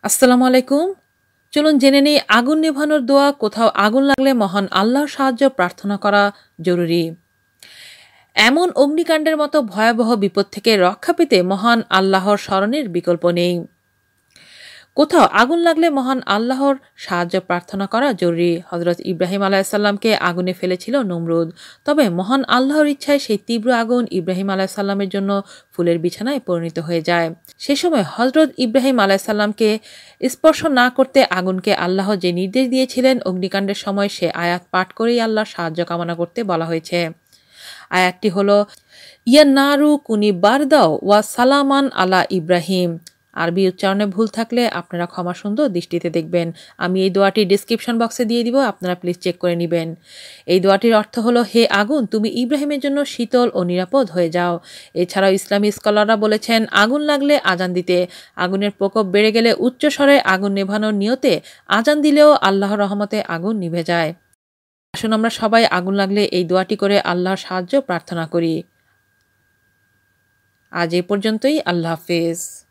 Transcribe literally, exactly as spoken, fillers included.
আসসালামু আলাইকুম। চলুন জেনে নেই আগুন নেভানোর দোয়া। কোথাও আগুন লাগলে মহান আল্লাহর সাহায্য প্রার্থনা করা জরুরি। এমন অগ্নিকাণ্ডের মতো ভয়াবহ বিপদ থেকে রক্ষা পেতে মহান আল্লাহর স্মরণের বিকল্প নেই। কোথাও আগুন লাগলে মহান আল্লাহর সাহায্য প্রার্থনা করা জরুরি। হজরত ইব্রাহিম আলাইসাল্লামকে আগুনে ফেলেছিল নমরুদ, তবে মহান আল্লাহর ইচ্ছায় সেই তীব্র আগুন ইব্রাহিম আলাইসাল্লামের জন্য ফুলের বিছানায় পরিণত হয়ে যায়। সে সময় হজরত ইব্রাহিম আলাইসাল্লামকে স্পর্শ না করতে আগুনকে আল্লাহ যে নির্দেশ দিয়েছিলেন, অগ্নিকাণ্ডের সময় সে আয়াত পাঠ করেই আল্লাহর সাহায্য কামনা করতে বলা হয়েছে। আয়াতটি হলো, ইয়া নারু কুনি বারদাও ওয়া সালামান আলা ইব্রাহিম। আরবি উচ্চারণে ভুল থাকলে আপনারা ক্ষমা সুন্দর দৃষ্টিতে দেখবেন। আমি এই দোয়াটি ডিসক্রিপশন বক্সে দিয়ে দিব, আপনারা প্লিজ চেক করে নেবেন। এই দোয়াটির অর্থ হলো, হে আগুন, তুমি ইব্রাহিমের জন্য শীতল ও নিরাপদ হয়ে যাও। এছাড়াও ইসলামী স্কলাররা বলেছেন, আগুন লাগলে আজান দিতে, আগুনের প্রকোপ বেড়ে গেলে উচ্চস্বরে আগুন নেভানোর নিয়তে আজান দিলেও আল্লাহর রহমতে আগুন নিভে যায়। আসুন আমরা সবাই আগুন লাগলে এই দোয়াটি করে আল্লাহর সাহায্য প্রার্থনা করি। আজ এ পর্যন্তই। আল্লাহ হাফেজ।